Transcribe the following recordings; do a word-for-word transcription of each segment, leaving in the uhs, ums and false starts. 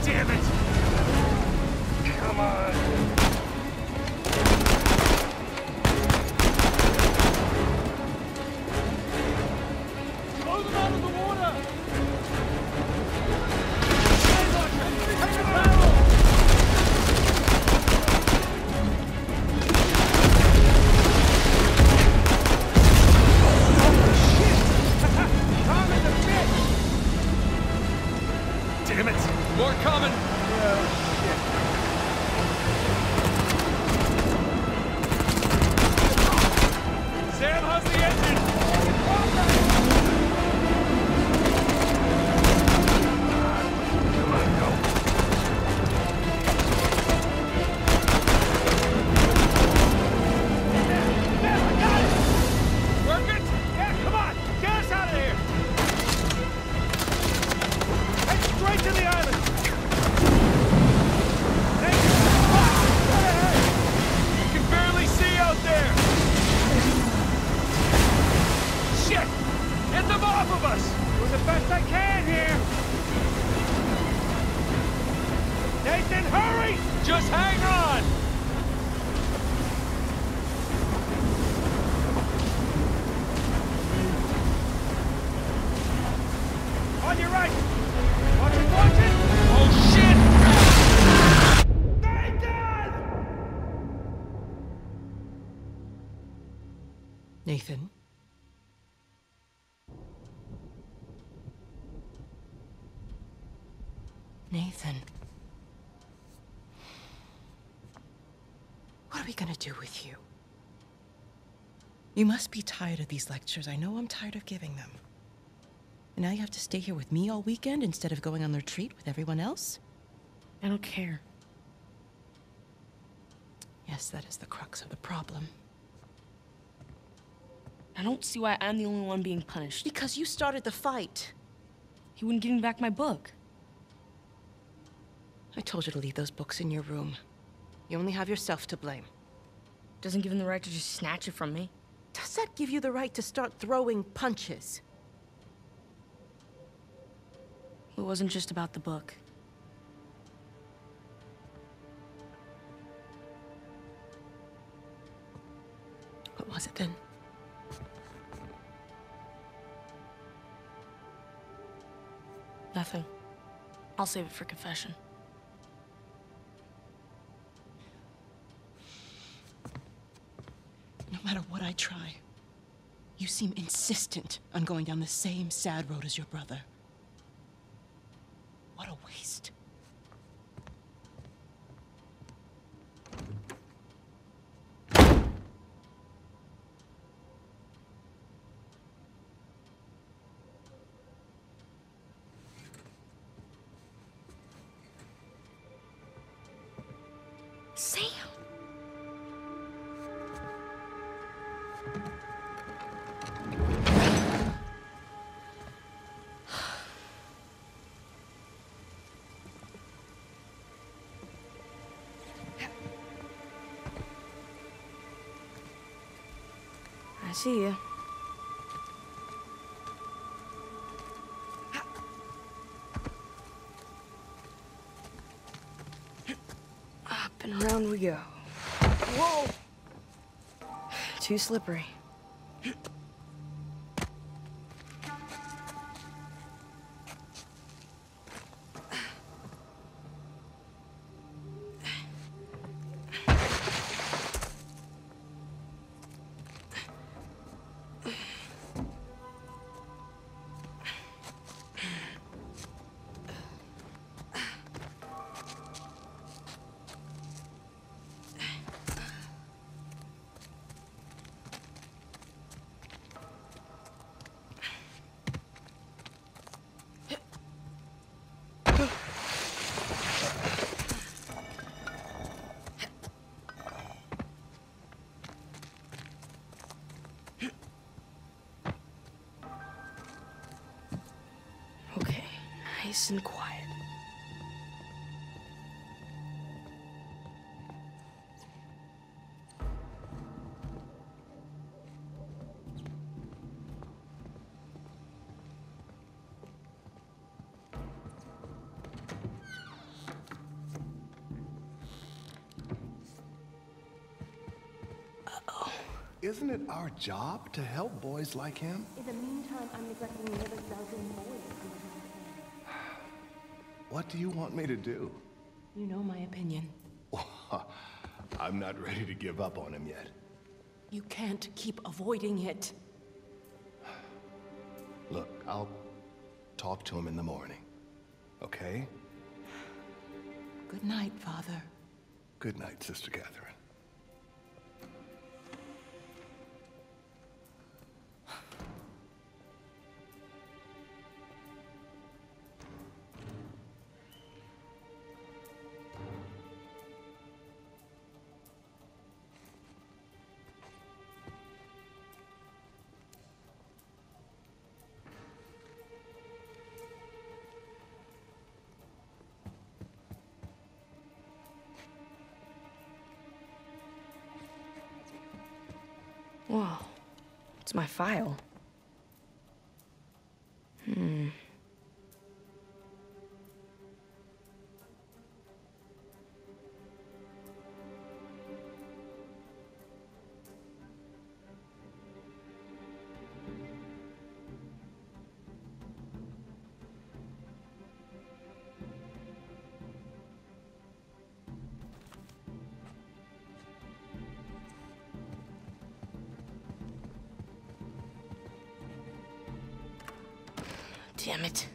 Damn it! Come on. Blow them out of the water! Take a barrel! Damn it! More coming! Uh, shit. Sam, how's the engine? Come on, go. There, there, I got it! Work it? Yeah, come on! Get us out of here! Head straight to the island! Shit! Get them off of us! Doing the best I can here! Nathan, hurry! Just hang on! On your right! Watching, watching! Oh, shit! Nathan! Nathan? Nathan. What are we gonna do with you? You must be tired of these lectures. I know I'm tired of giving them. And now you have to stay here with me all weekend instead of going on the retreat with everyone else? I don't care. Yes, that is the crux of the problem. I don't see why I'm the only one being punished. Because you started the fight. He wouldn't give me back my book. I told you to leave those books in your room. You only have yourself to blame. Doesn't give him the right to just snatch it from me. Does that give you the right to start throwing punches? It wasn't just about the book. What was it then? Nothing. I'll save it for confession. No matter what I try, you seem insistent on going down the same sad road as your brother. What a waste. Sam! I see you. Up and around we go. Whoa! Too slippery. Okay, nice and quiet. isn't it our job to help boys like him? In the meantime, I'm neglecting the other dozen boys. What do you want me to do? You know my opinion. I'm not ready to give up on him yet. You can't keep avoiding it. Look, I'll talk to him in the morning, okay? Good night, Father. Good night, Sister Catherine. Whoa. It's my file. Hmm. Damn it.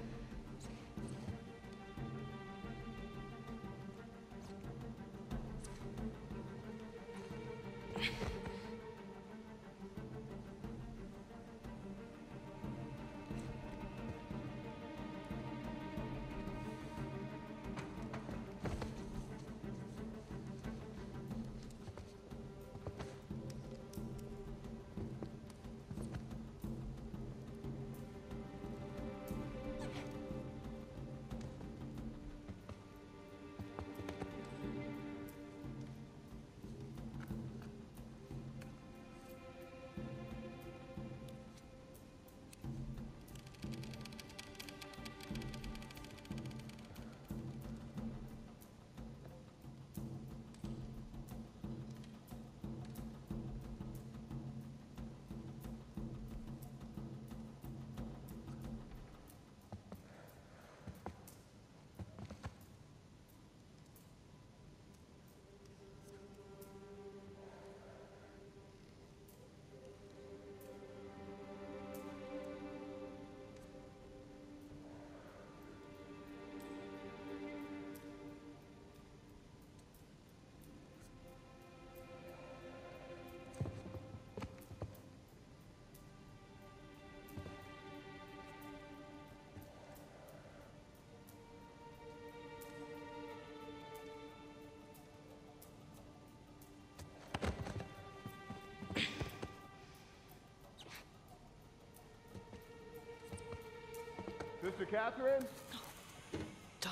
Sister Catherine? Darn.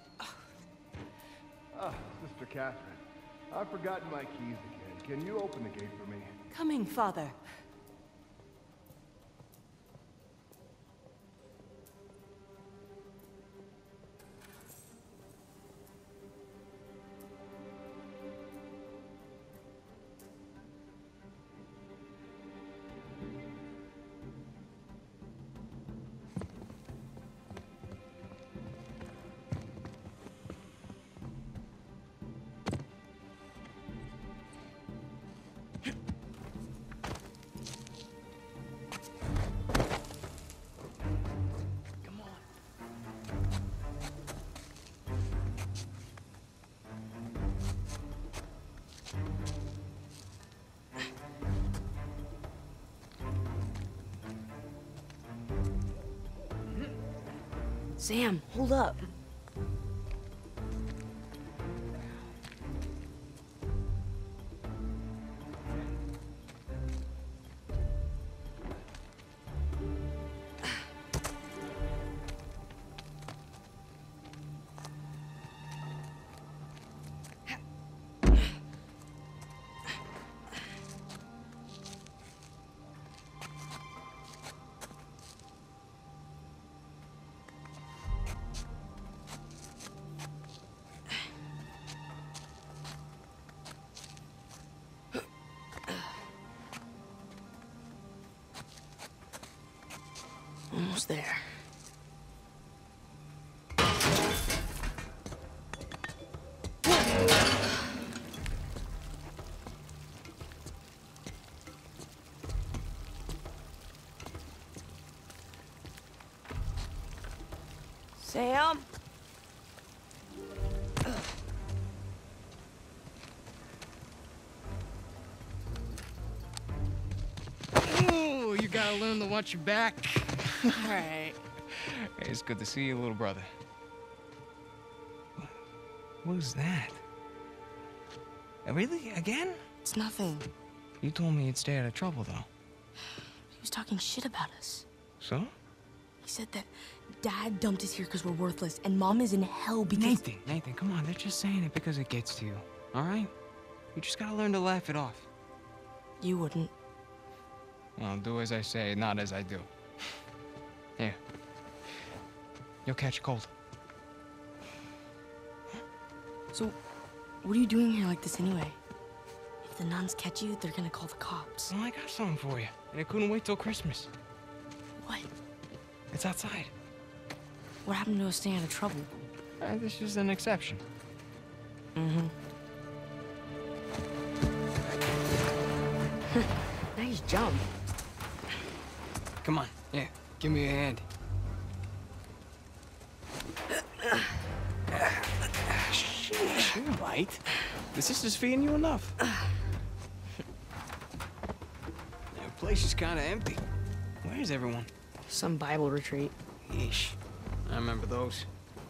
Ah, Sister Catherine. I've forgotten my keys again. Can you open the gate for me? Coming, Father. Sam, hold up. Almost there. Sam? Ooh, you gotta learn to watch your back. All right. Hey, it's good to see you, little brother. What is that? Uh, Really? Again? It's nothing. You told me you'd stay out of trouble, though. He was talking shit about us. So? He said that Dad dumped us here because we're worthless, and Mom is in hell because... Nathan, Nathan, come on. They're just saying it because it gets to you, all right? You just gotta learn to laugh it off. You wouldn't. Well, do as I say, not as I do. Here. You'll catch a cold. So, what are you doing here like this anyway? If the nuns catch you, they're gonna call the cops. Well, I got something for you, and it couldn't wait till Christmas. What? It's outside. What happened to us staying out of trouble? Uh, this is an exception. Mm-hmm. Nice jump. Come on. Yeah, give me a hand. Sheesh, you're right. The sister's feeding you enough. The place is kind of empty. Where's everyone? Some Bible retreat. Yeesh. I remember those.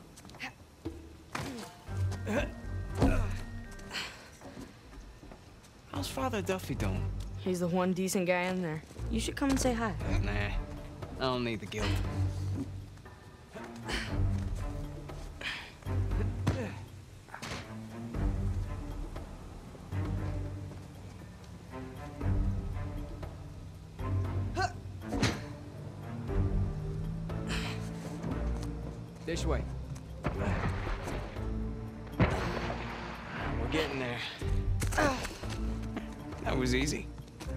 How's Father Duffy doing? He's the one decent guy in there. You should come and say hi. Nah, I don't need the guilt. This way. We're getting there. That was easy.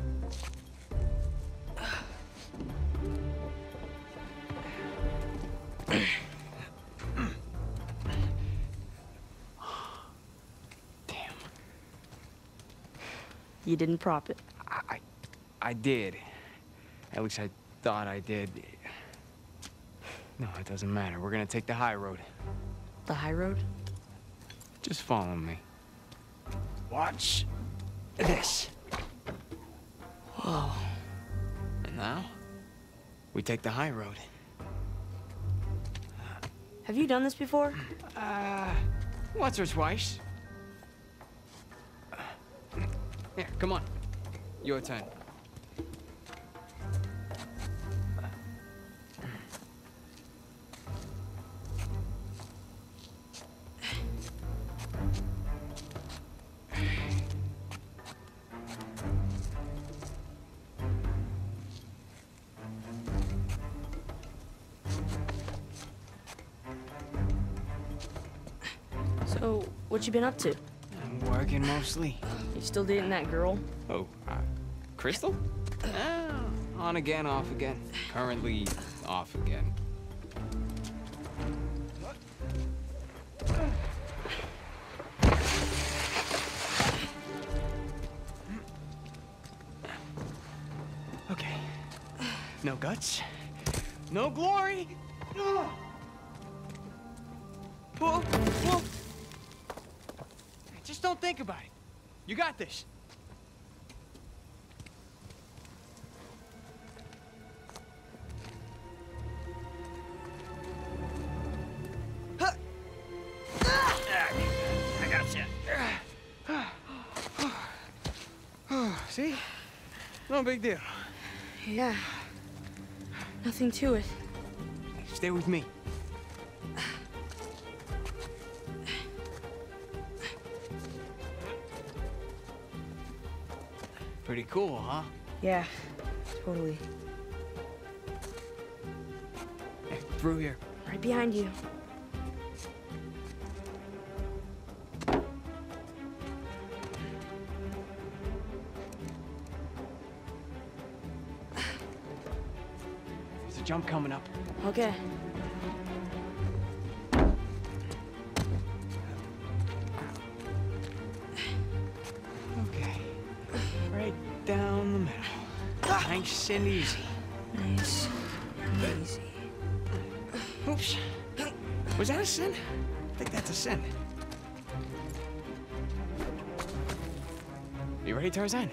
Damn. You didn't prop it. I, I, I did. At least I thought I did. No, it doesn't matter. We're gonna take the high road. The high road? Just follow me. Watch this. Whoa. And now, we take the high road. Have you done this before? Uh, once or twice. Here, come on. Your turn. So, what you been up to? I'm working mostly. You still dating that girl? Oh, uh, Crystal? Uh, on again, off again. Currently off again. Okay. No guts. No glory. Whoa, whoa. Just don't think about it. You got this. I gotcha. See? No big deal. Yeah. Nothing to it. Stay with me. Pretty cool, huh? Yeah, totally. Hey, through here. Right behind you. There's a jump I'm coming up. Okay. Okay. Right down the middle. Nice and easy. Nice and easy. Oops. Was that a sin? I think that's a sin. You ready, Tarzan?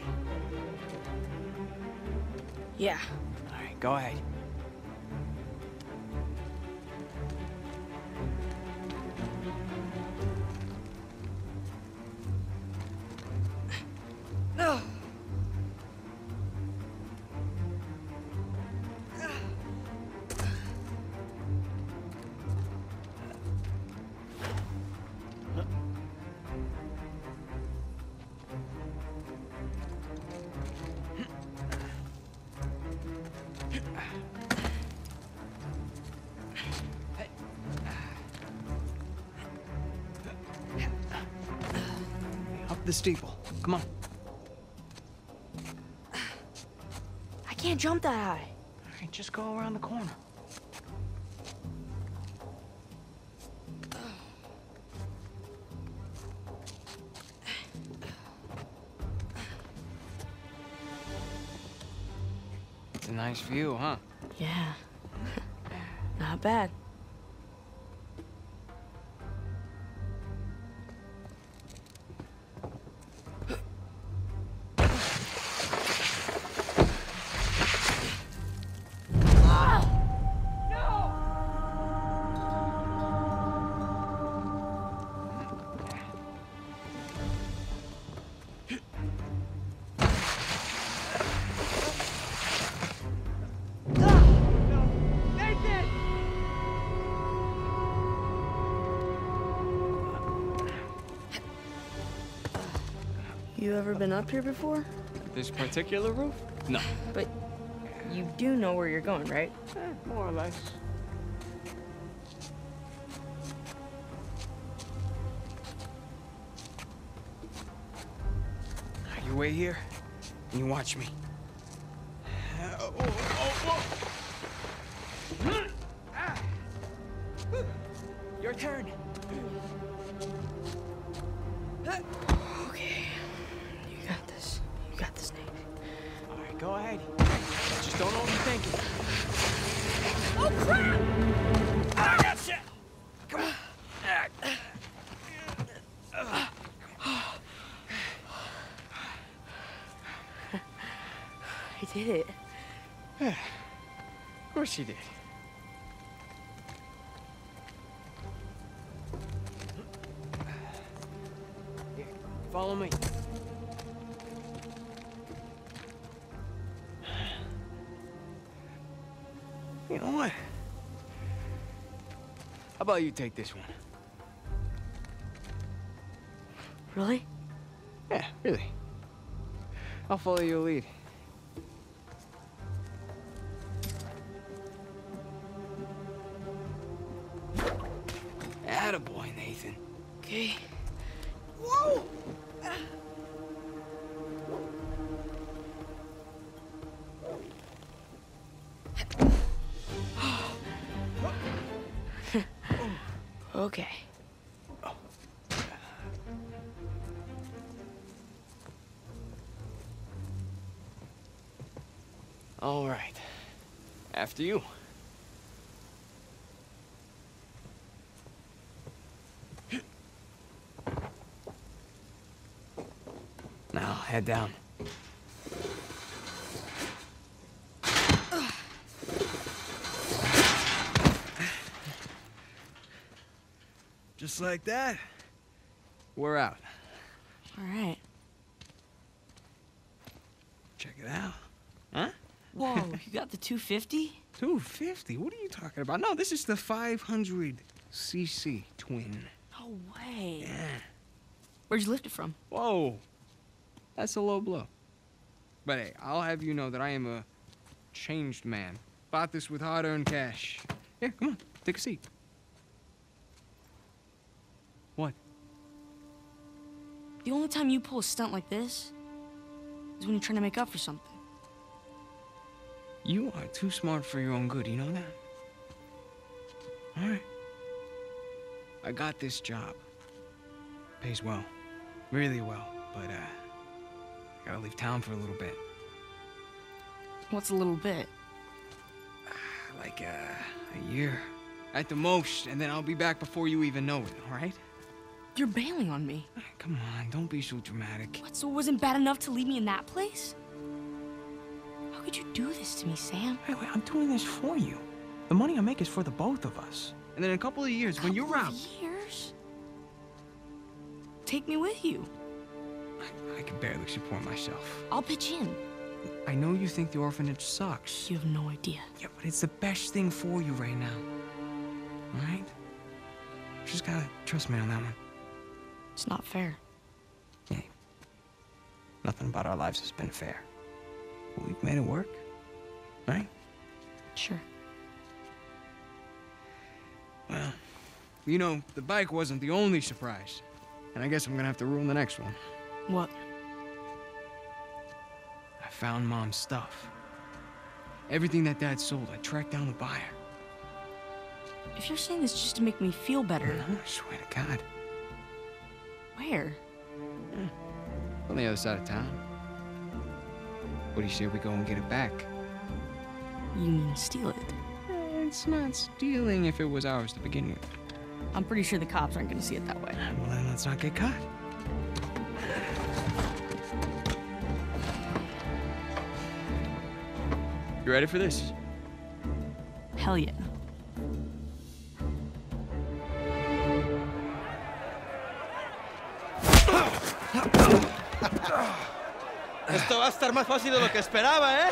Yeah. All right, go ahead. Up the steeple. Come on. I can't jump that high. All right, just go around the corner. It's a nice view, huh? Yeah. Not bad. You ever been up here before? This particular roof? No. But you do know where you're going, right? Eh, more or less. You wait here, and you watch me. Uh, oh, oh, oh. Ah. Your turn. Okay. You got this. You got this, Nate. All right, go ahead. Just don't overthink it. Oh, crap! I got you. Come on. I did it. Of course you did. Here, follow me. You know what? How about you take this one? Really? Yeah, really. I'll follow your lead. Attaboy, Nathan. Okay. Whoa! Okay. All right. After you. Now, head down. Just like that, we're out. All right. Check it out. Huh? Whoa, you got the two fifty? two fifty? What are you talking about? No, this is the five hundred c c twin. No way. Yeah. Where'd you lift it from? Whoa. That's a low blow. But hey, I'll have you know that I am a changed man. Bought this with hard-earned cash. Here, come on, take a seat. What? The only time you pull a stunt like this is when you're trying to make up for something. You are too smart for your own good, you know that? Alright. I got this job. Pays well. Really well. But, uh, I gotta leave town for a little bit. What's a little bit? Like, uh, a year. At the most, and then I'll be back before you even know it, alright? You're bailing on me. Come on, don't be so dramatic. What, so it wasn't bad enough to leave me in that place? How could you do this to me, Sam? Wait, wait, I'm doing this for you. The money I make is for the both of us. And then in a couple of years, when you're out... years? Take me with you. I, I can barely support myself. I'll pitch in. I know you think the orphanage sucks. You have no idea. Yeah, but it's the best thing for you right now. Alright? Just gotta trust me on that one. It's not fair. Hey, nothing about our lives has been fair. But we've made it work, right? Sure. Well, you know, the bike wasn't the only surprise. And I guess I'm gonna have to ruin the next one. What? I found Mom's stuff. Everything that Dad sold, I tracked down the buyer. If you're saying this just to make me feel better... I swear to God. Where? Yeah. On the other side of town. What do you say we go and get it back? You mean steal it? It's not stealing if it was ours to begin with. I'm pretty sure the cops aren't gonna see it that way. Well, then let's not get caught. You ready for this? Hell yeah. Esto va a estar más fácil de lo que esperaba, ¿eh?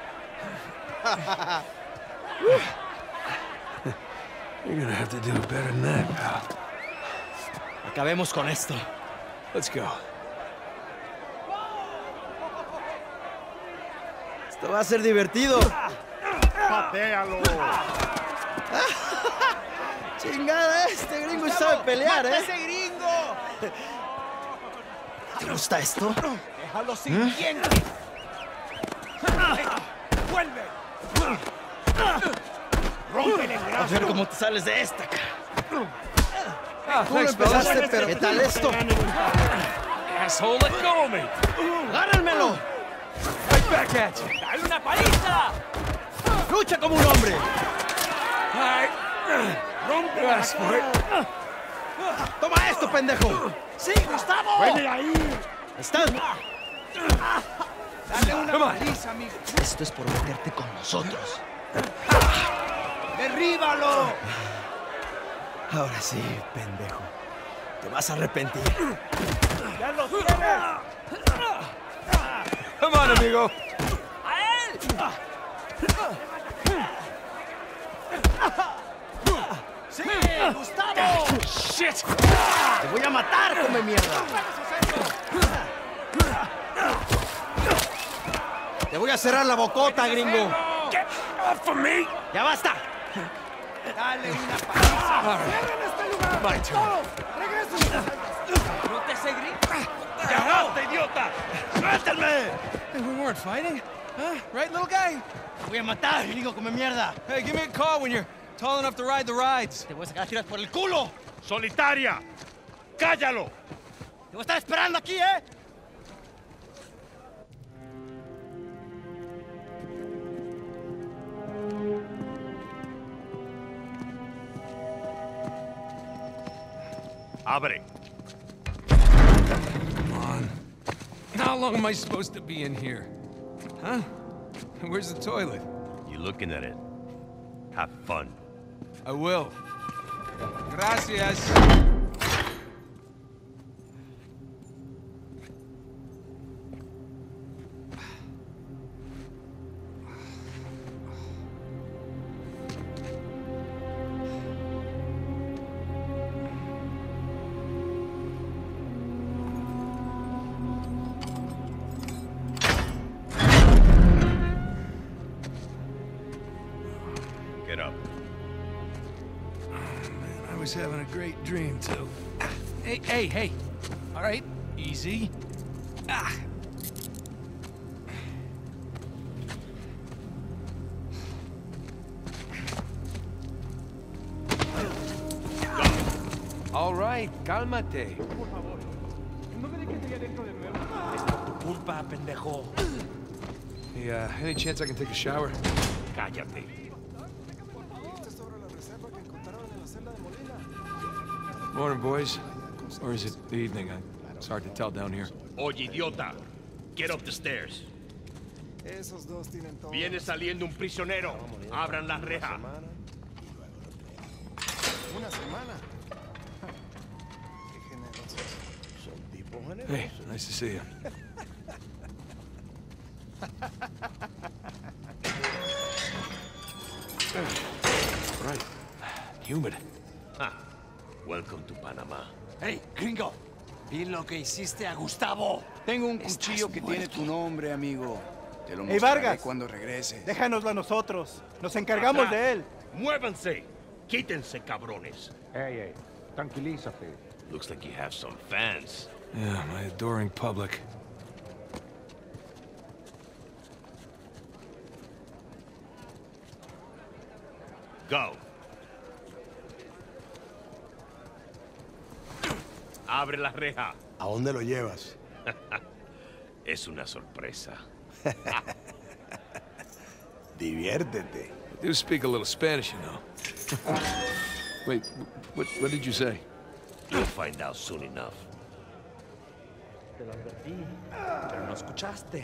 You're gonna have to do it better than that, pal. Acabemos con esto. Let's go. Esto va a ser divertido. ¡Patéalo! Chingada, este gringo sabe pelear, ¿eh? ¡Ese gringo! ¿Te gusta esto? ¡Déjalo sin dientes! ¡Vuelve! ¡Rómpele el A brazo! ver cómo te sales de esta, cara. Ah, Tú lo empezaste, pero ¿qué tal esto? Asshole, let go of me! ¡Agárrenmelo! Right back at you! ¡Dale una paliza! ¡Lucha como un hombre! All right. ¡Rompe You asked for it. ¡Toma esto, pendejo! ¡Sí, Gustavo! ¡Vuelve ahí! ¿Estás? ¡Dale una Come on. paliza, amigo! Esto es por meterte con nosotros. ¡Derríbalo! Ahora sí, pendejo. Te vas a arrepentir. ¡Ya lo tienes! Come on, amigo. ¡Sí, Gustavo! Shit! ¡Te voy a matar, come mierda! Te voy a cerrar la bocota, gringo. Get off of me! ¡Ya basta! ¡Dale una paliza! All right. ¡Cierren este lugar! My turn. ¡Todos! ¡Regresen! ¡No te sé gringo! ¡Cagaste, idiota! ¡Suéltenme! Hey, we weren't fighting. Huh? Right, little guy? Te voy a matar, gringo, come mierda. Hey, give me a call when you're tall enough to ride the rides. Te voy a sacar a tiras por el culo. ¡Solitaria! ¡Cállalo! Te voy a estar esperando aquí, ¿eh? ¡Abre! Come on. How long am I supposed to be in here? Huh? Where's the toilet? You looking at it? Have fun. I will. Gracias. Get up. I was having a great dream, too. Hey, hey, hey. All right, easy. Ah. All right, cálmate. Culpa, pendejo. Hey, uh, any chance I can take a shower? Cállate. Morning, boys. Or is it the evening? I- It's hard to tell down here. Oye, idiota. Get up the stairs. Viene saliendo un prisionero. Abran la reja. Una semana. Qué generosos. Son tipos generosos. Hey, nice to see you. Right. Humid. Ah, welcome to Panama. Hey, gringo. Vi lo que hiciste a Gustavo. Tengo un cuchillo que tiene tu nombre, amigo. Te lo Hey, mostraré Vargas. cuando regrese. Déjanoslo a nosotros. Nos encargamos Atrás. de él. Muévanse. Quítense, cabrones. Ey, ey, tranquilízate. Looks like you have some fans. Yeah, my adoring public. Go. Abre la reja. ¿A dónde lo llevas? Es una sorpresa. Diviértete. I do speak a little Spanish, you know. Wait, what, what did you say? You'll find out soon enough. Pero no escuchaste.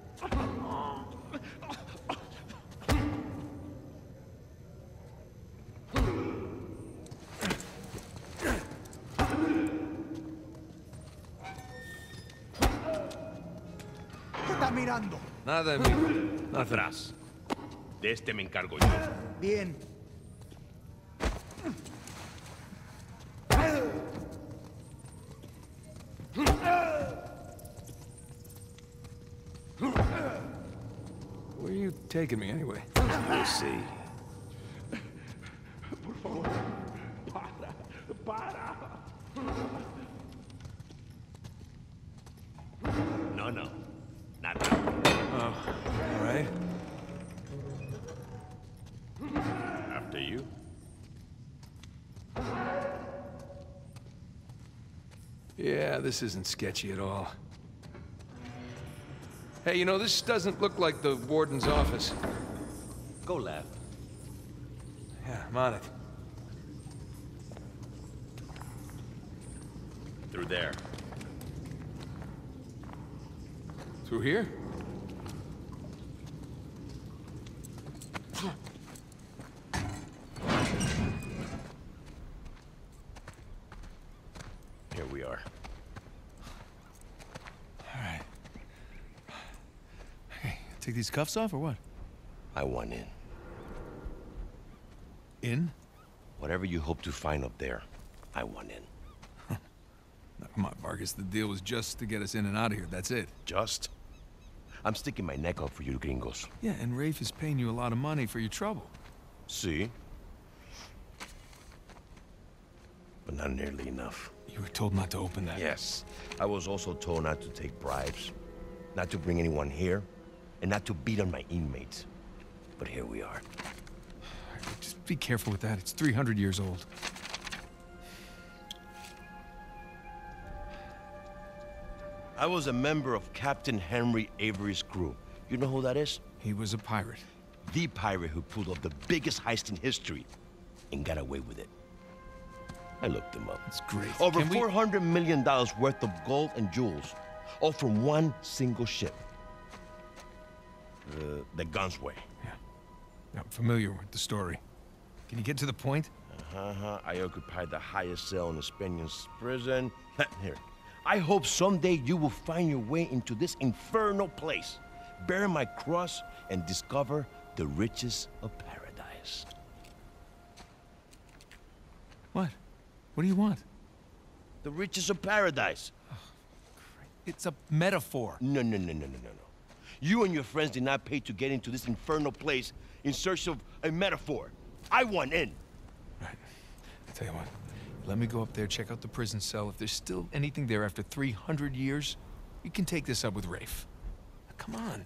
¿Qué está mirando? Nada, amigo. Nothing. Atrás. De este me encargo yo. Bien. Where are you taking me, anyway? We'll see. No, no. Not now. Oh, all right. After you. Yeah, this isn't sketchy at all. Hey, you know, this doesn't look like the warden's office. Go left. Yeah, I'm on it. Through there. Through here? Here we are. All right. Hey, take these cuffs off or what? I want in. In? Whatever you hope to find up there, I want in. No, come on, Vargas. The deal was just to get us in and out of here. That's it. Just? I'm sticking my neck out for you gringos. Yeah, and Rafe is paying you a lot of money for your trouble. See? But not nearly enough. You were told not to open that. Yes. I was also told not to take bribes, not to bring anyone here, and not to beat on my inmates. But here we are. Just be careful with that. It's three hundred years old. I was a member of Captain Henry Avery's crew. You know who that is? He was a pirate. The pirate who pulled off the biggest heist in history and got away with it. I looked him up. That's great. Over Can we- four hundred million dollars worth of gold and jewels, all from one single ship. The, the Gunsway. Yeah. I'm familiar with the story. Can you get to the point? Uh-huh. I occupied the highest cell in the Spaniards' prison. Here. I hope someday you will find your way into this infernal place, bear my cross, and discover the riches of paradise. What? What do you want? The riches of paradise. It's a metaphor. No, no, no, no, no, no, no. You and your friends did not pay to get into this infernal place in search of a metaphor. I want in. Right. I'll tell you what. Let me go up there, check out the prison cell. If there's still anything there after three hundred years, you can take this up with Rafe. Now, come on.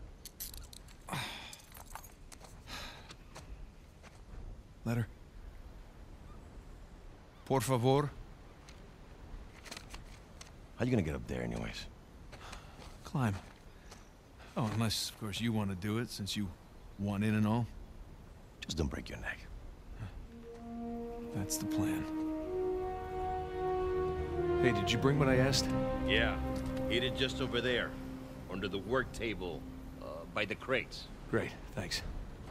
Letter? Por favor. How you gonna get up there anyways? Climb. Oh, unless, of course, you want to do it, since you want in and all. Just don't break your neck. That's the plan. Hey, did you bring what I asked? Yeah. Eat it just over there. Under the work table. Uh, by the crates. Great, thanks.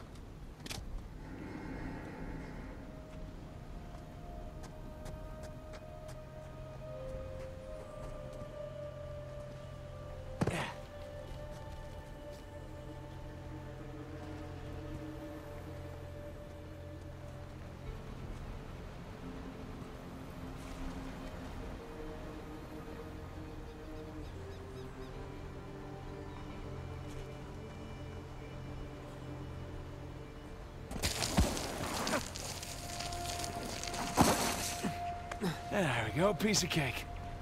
There we go, piece of cake.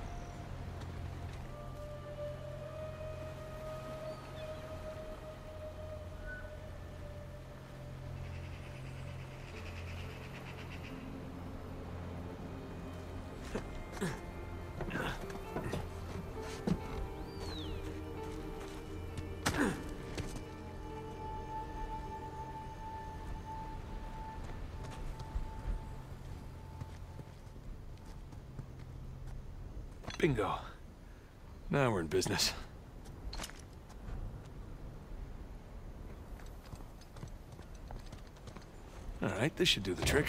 Bingo. Now we're in business. All right, this should do the trick.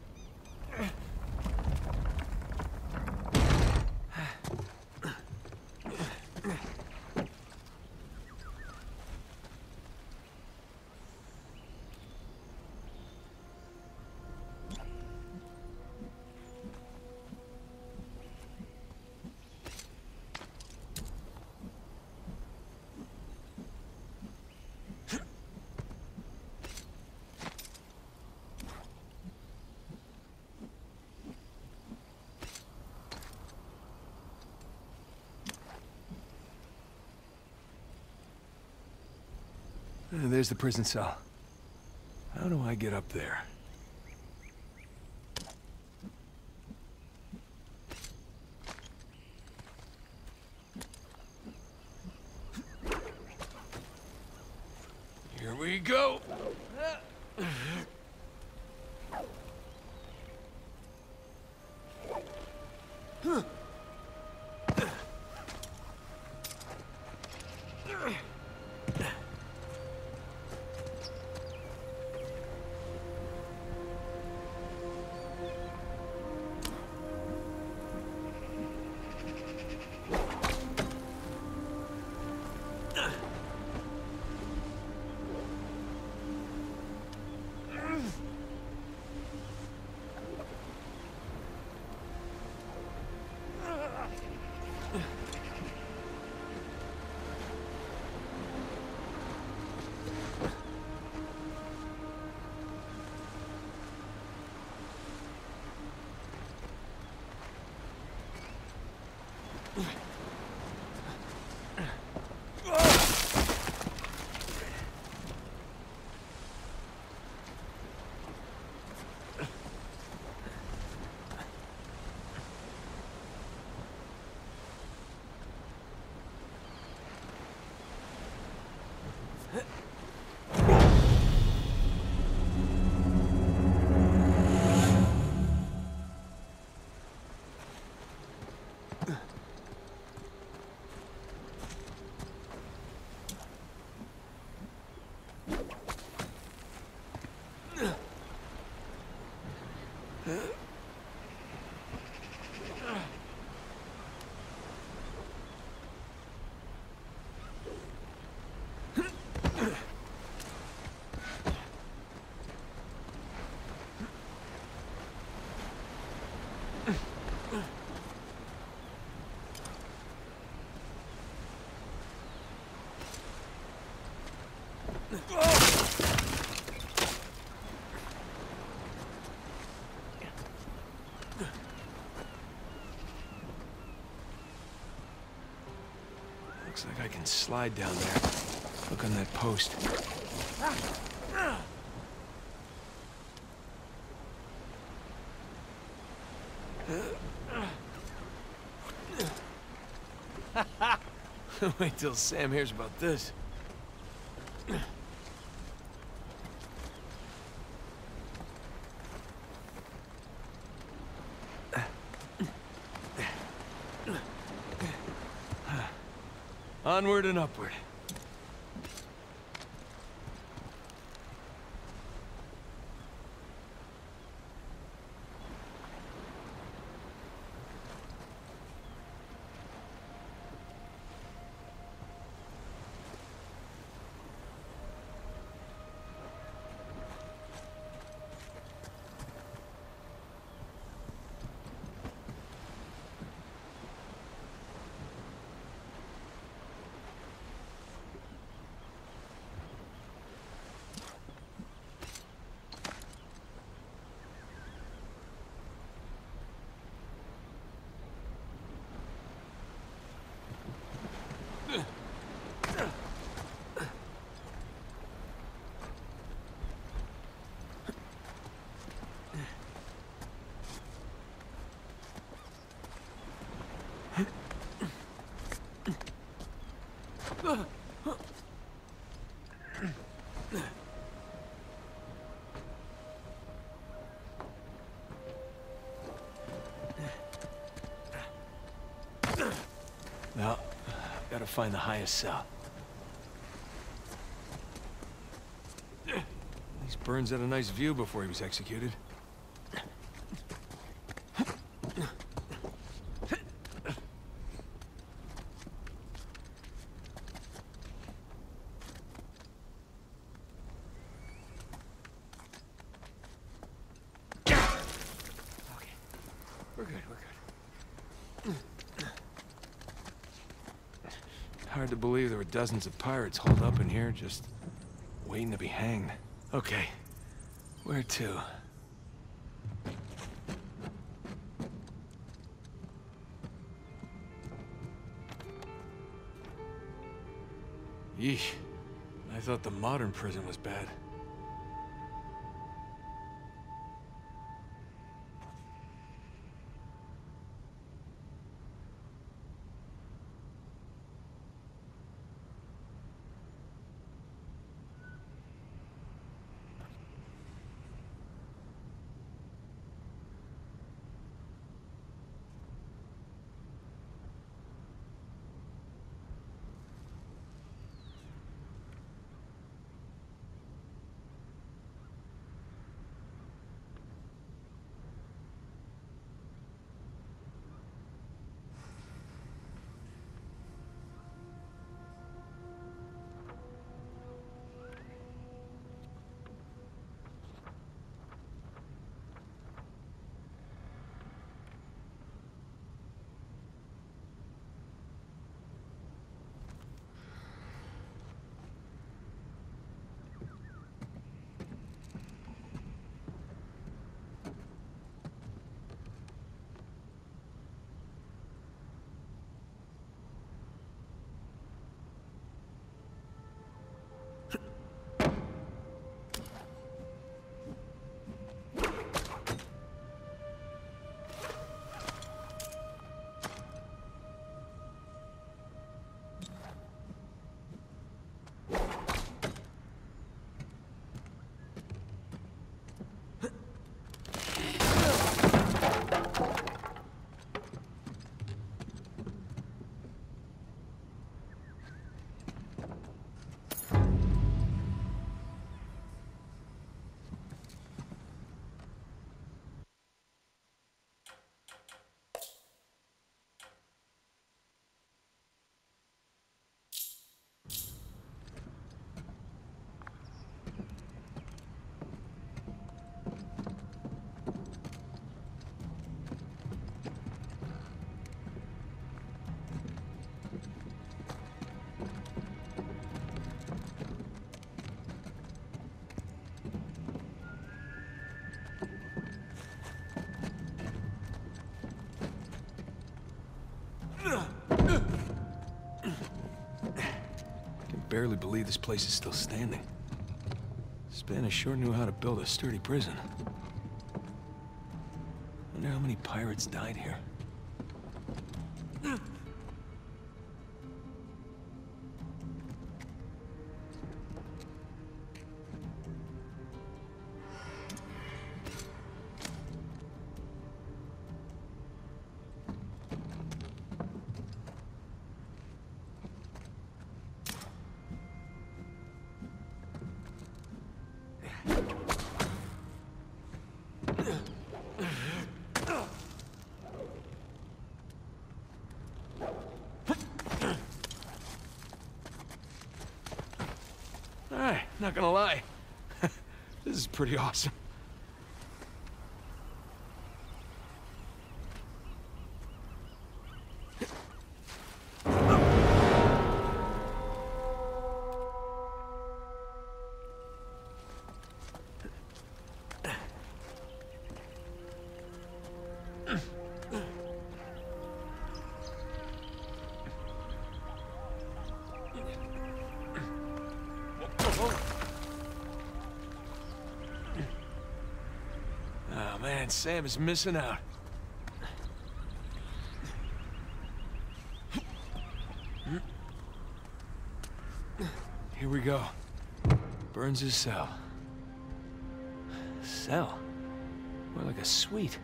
Uh, There's the prison cell. How do I get up there? Here we go. Looks like I can slide down there. Look on that post. Wait till Sam hears about this. Onward and upward. Now, gotta find the highest cell. These Burns had a nice view before he was executed. We're good, we're good. Hard to believe there were dozens of pirates holed up in here, just waiting to be hanged. Okay, where to? Yeesh, I thought the modern prison was bad. Barely believe this place is still standing. Spanish sure knew how to build a sturdy prison. Wonder how many pirates died here. Not gonna lie. This is pretty awesome. Oh man, Sam is missing out. Here we go. Burns' cell. Cell? More like a suite.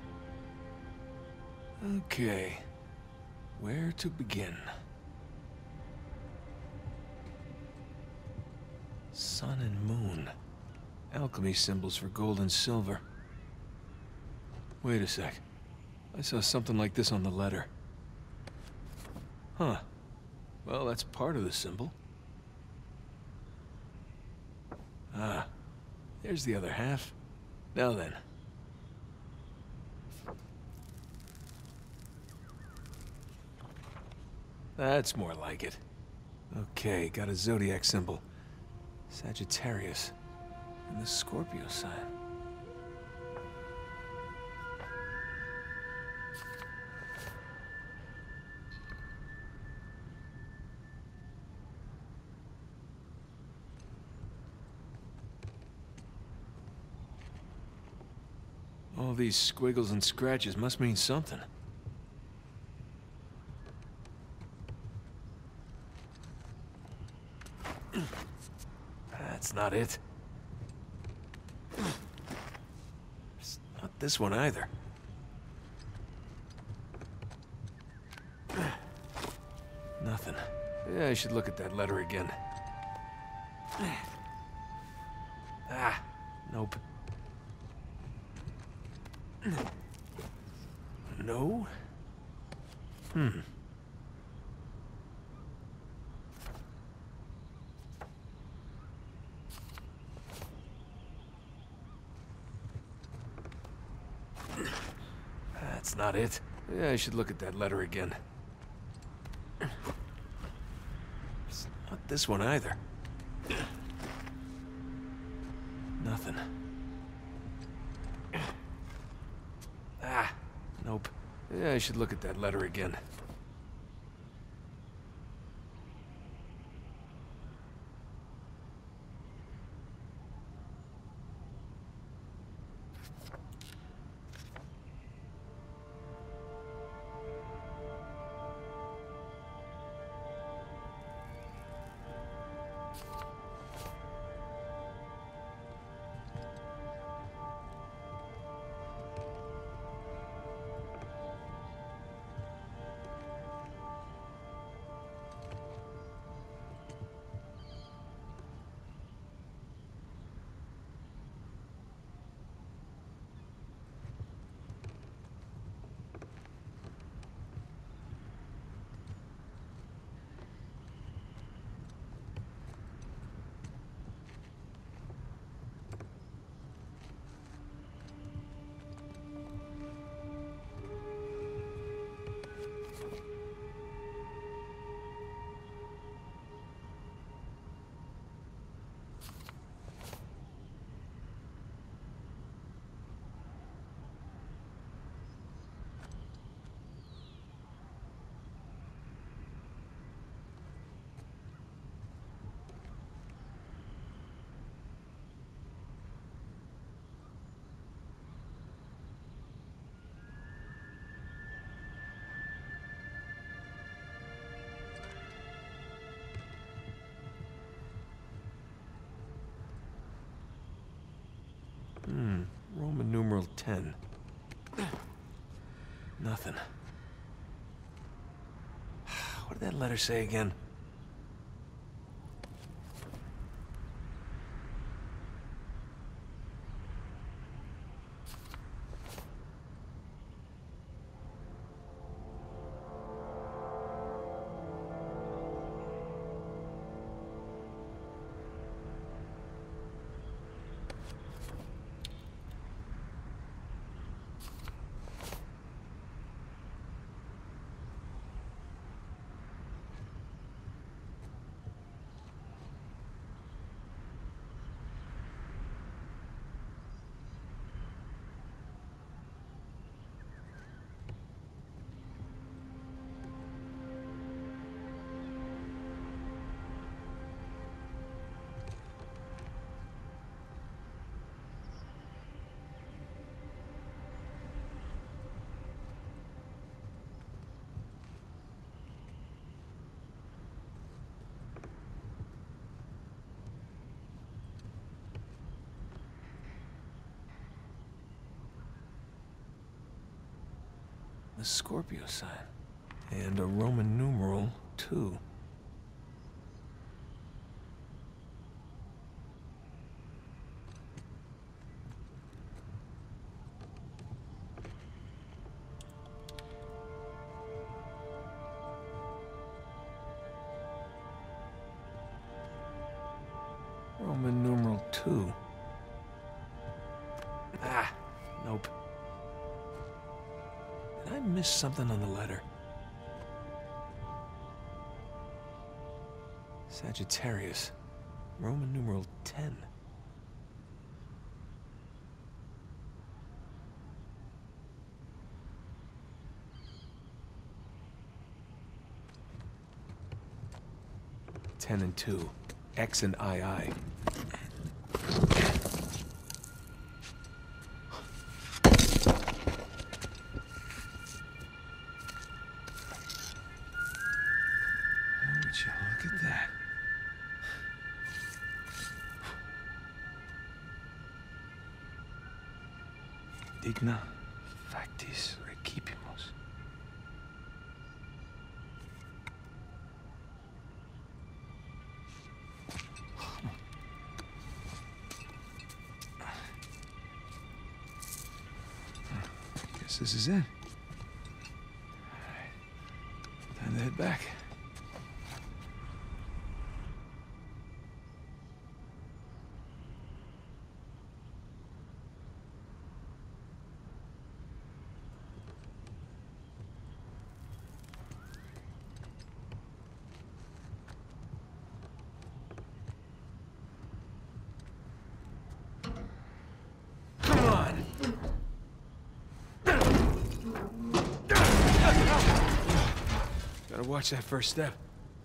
Okay. Where to begin? Sun and moon. Alchemy symbols for gold and silver. Wait a sec. I saw something like this on the letter. Huh. Well, that's part of the symbol. Ah. There's the other half. Now then. That's more like it. Okay, got a zodiac symbol. Sagittarius. And the Scorpio sign. All these squiggles and scratches must mean something. That's not it. It's not this one either. Nothing. Yeah, I should look at that letter again. Ah, nope. No? Hmm. That's not it. Yeah, I should look at that letter again. It's not this one either. Nothing. Ah, nope. Yeah, I should look at that letter again. Hmm, Roman numeral ten. Nothing. What did that letter say again? A Scorpio sign. And a Roman numeral, two. Roman numeral two. Ah, nope. Did I miss something on the letter? Sagittarius. Roman numeral ten. Ten and two. X and I I. Would you look at that? Digna factis recipimus. Guess this is it. All right. Time to head back. Gotta watch that first step.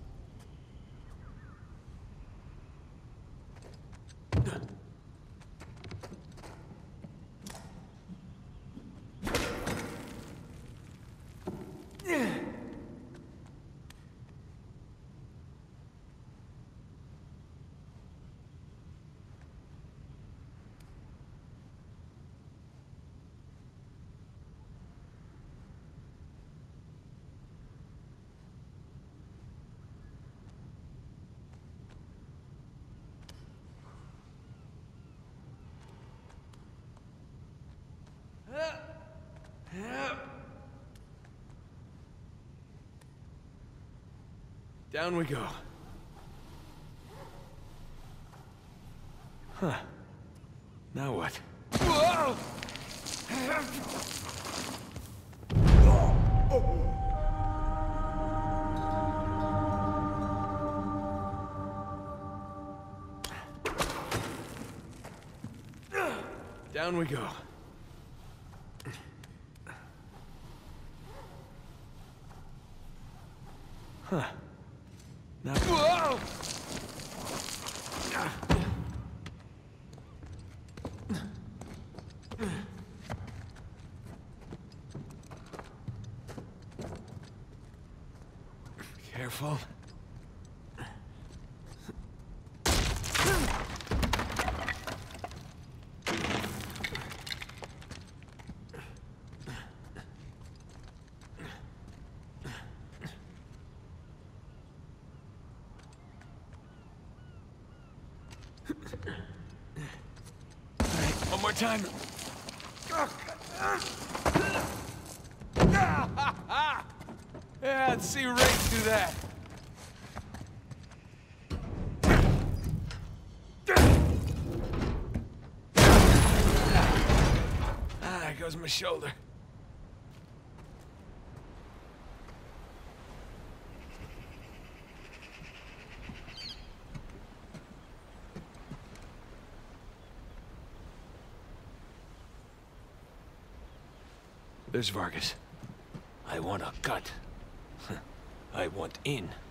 Down we go. Huh. Now what? Whoa! Down we go. Huh. Now. Whoa! Careful. One more time. Yeah, let's see Rafe do that. Ah, there goes my shoulder. There's Vargas. I want a cut. I want in.